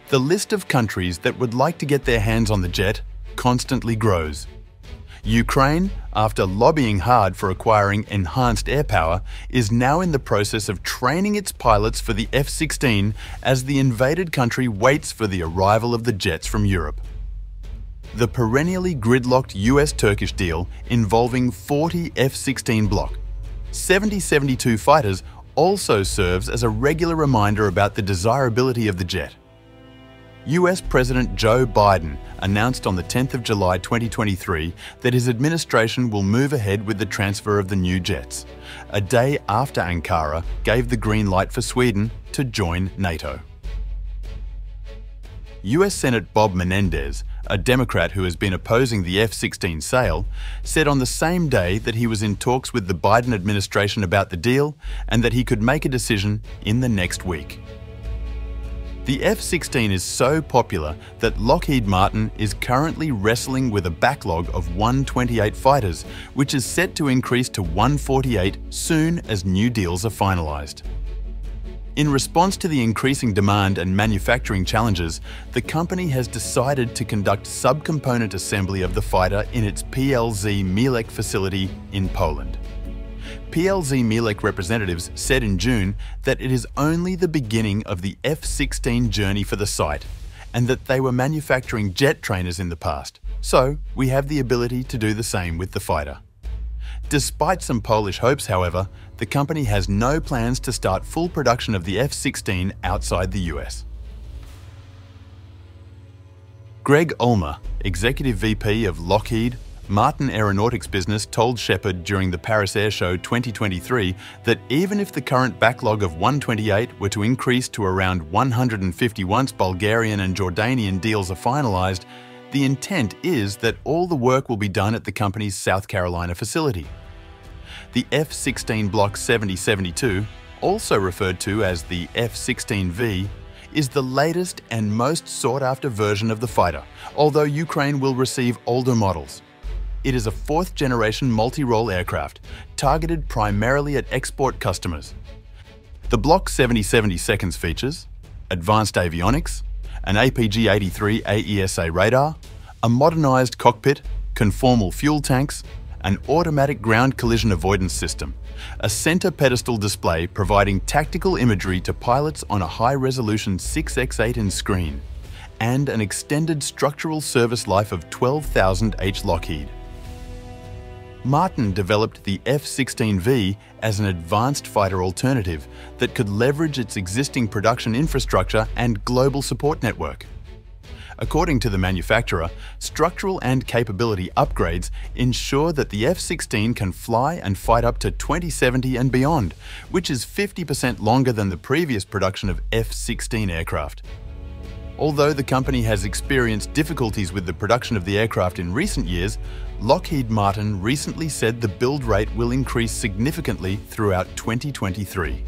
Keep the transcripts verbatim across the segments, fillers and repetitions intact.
The list of countries that would like to get their hands on the jet constantly grows. Ukraine, after lobbying hard for acquiring enhanced air power, is now in the process of training its pilots for the F sixteen as the invaded country waits for the arrival of the jets from Europe. The perennially gridlocked U S-Turkish deal involving forty F sixteen Block seventy seventy-two fighters also serves as a regular reminder about the desirability of the jet. U S President Joe Biden announced on the tenth of July twenty twenty-three that his administration will move ahead with the transfer of the new jets, a day after Ankara gave the green light for Sweden to join NATO. U S Senate Bob Menendez, a Democrat who has been opposing the F sixteen sale, said on the same day that he was in talks with the Biden administration about the deal and that he could make a decision in the next week. The F sixteen is so popular that Lockheed Martin is currently wrestling with a backlog of one hundred twenty-eight fighters, which is set to increase to one hundred forty-eight soon as new deals are finalised. In response to the increasing demand and manufacturing challenges, the company has decided to conduct subcomponent assembly of the fighter in its P L Z Mielec facility in Poland. P L Z Mielec representatives said in June that it is only the beginning of the F sixteen journey for the site and that they were manufacturing jet trainers in the past, so we have the ability to do the same with the fighter. Despite some Polish hopes, however, the company has no plans to start full production of the F sixteen outside the U S. Greg Ulmer, Executive V P of Lockheed Martin Aeronautics business, told Shepherd during the Paris Air Show twenty twenty-three that even if the current backlog of one hundred twenty-eight were to increase to around one hundred fifty once Bulgarian and Jordanian deals are finalised, the intent is that all the work will be done at the company's South Carolina facility. The F sixteen Block seventy seventy-two, also referred to as the F sixteen V, is the latest and most sought-after version of the fighter, although Ukraine will receive older models. It is a fourth-generation multi-role aircraft, targeted primarily at export customers. The Block seventy seventy features advanced avionics, an A P G eighty-three A E S A radar, a modernised cockpit, conformal fuel tanks, an automatic ground collision avoidance system, a centre pedestal display providing tactical imagery to pilots on a high-resolution six by eight inch screen, and an extended structural service life of twelve thousand H Lockheed. Martin developed the F sixteen V as an advanced fighter alternative that could leverage its existing production infrastructure and global support network. According to the manufacturer, structural and capability upgrades ensure that the F sixteen can fly and fight up to twenty seventy and beyond, which is fifty percent longer than the previous production of F sixteen aircraft. Although the company has experienced difficulties with the production of the aircraft in recent years, Lockheed Martin recently said the build rate will increase significantly throughout twenty twenty-three.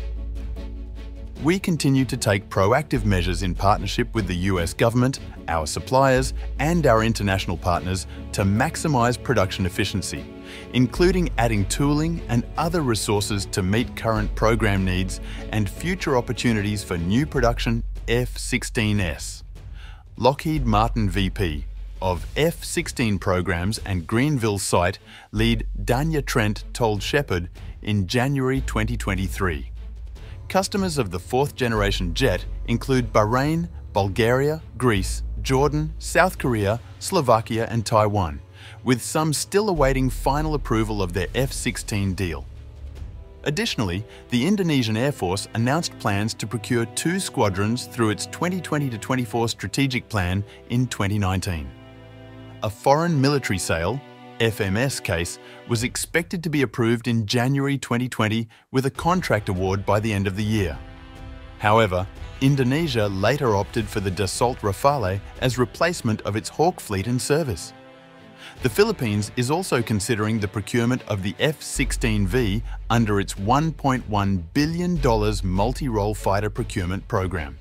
We continue to take proactive measures in partnership with the U S government, our suppliers, and our international partners to maximise production efficiency, including adding tooling and other resources to meet current program needs and future opportunities for new production F sixteen S. Lockheed Martin V P of F sixteen programs and Greenville site lead Danya Trent told Shepherd in January twenty twenty-three. Customers of the fourth generation jet include Bahrain, Bulgaria, Greece, Jordan, South Korea, Slovakia and Taiwan, with some still awaiting final approval of their F sixteen deal. Additionally, the Indonesian Air Force announced plans to procure two squadrons through its twenty twenty to twenty-four strategic plan in twenty nineteen. A foreign military sale, F M S case, was expected to be approved in January twenty twenty with a contract award by the end of the year. However, Indonesia later opted for the Dassault Rafale as replacement of its Hawk fleet in service. The Philippines is also considering the procurement of the F sixteen V under its one point one billion dollars multi-role fighter procurement program.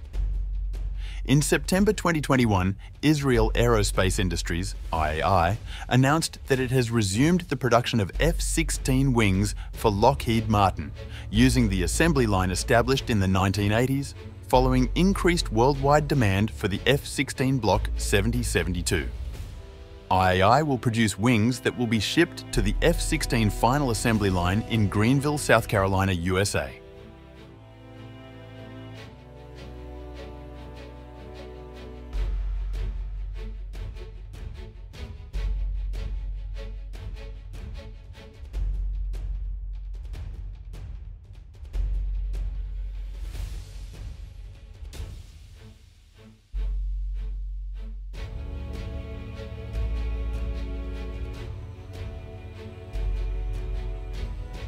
In September twenty twenty-one, Israel Aerospace Industries, I A I, announced that it has resumed the production of F sixteen wings for Lockheed Martin, using the assembly line established in the nineteen eighties, following increased worldwide demand for the F sixteen Block seventy seventy-two. I A I will produce wings that will be shipped to the F sixteen final assembly line in Greenville, South Carolina, U S A.